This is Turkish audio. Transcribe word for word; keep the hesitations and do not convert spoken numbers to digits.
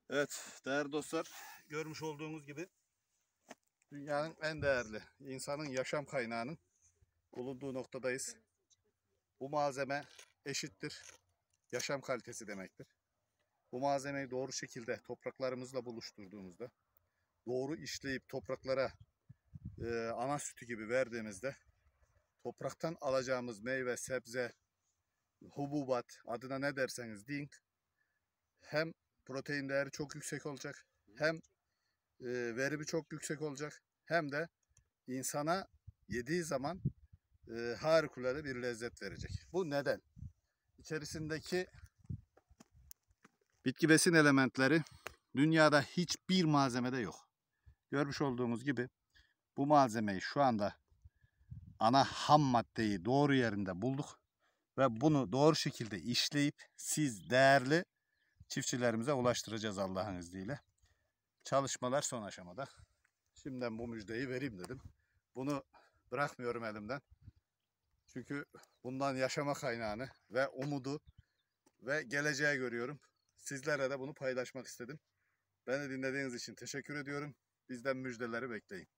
Evet değerli dostlar, görmüş olduğunuz gibi dünyanın en değerli insanın yaşam kaynağının bulunduğu noktadayız. Bu malzeme eşittir yaşam kalitesi demektir. Bu malzemeyi doğru şekilde topraklarımızla buluşturduğumuzda, doğru işleyip topraklara e, ana sütü gibi verdiğimizde topraktan alacağımız meyve, sebze, hububat, adına ne derseniz deyin, hem protein değeri çok yüksek olacak, hem e, verimi çok yüksek olacak, hem de insana yediği zaman e, harikulade bir lezzet verecek. Bu neden? İçerisindeki bitki besin elementleri dünyada hiçbir malzemede yok. Görmüş olduğunuz gibi bu malzemeyi şu anda ana ham maddeyi doğru yerinde bulduk ve bunu doğru şekilde işleyip siz değerli çiftçilerimize ulaştıracağız Allah'ın izniyle. Çalışmalar son aşamada. Şimdiden bu müjdeyi vereyim dedim. Bunu bırakmıyorum elimden. Çünkü bundan yaşama kaynağını ve umudu ve geleceği görüyorum. Sizlerle de bunu paylaşmak istedim. Beni dinlediğiniz için teşekkür ediyorum. Bizden müjdeleri bekleyin.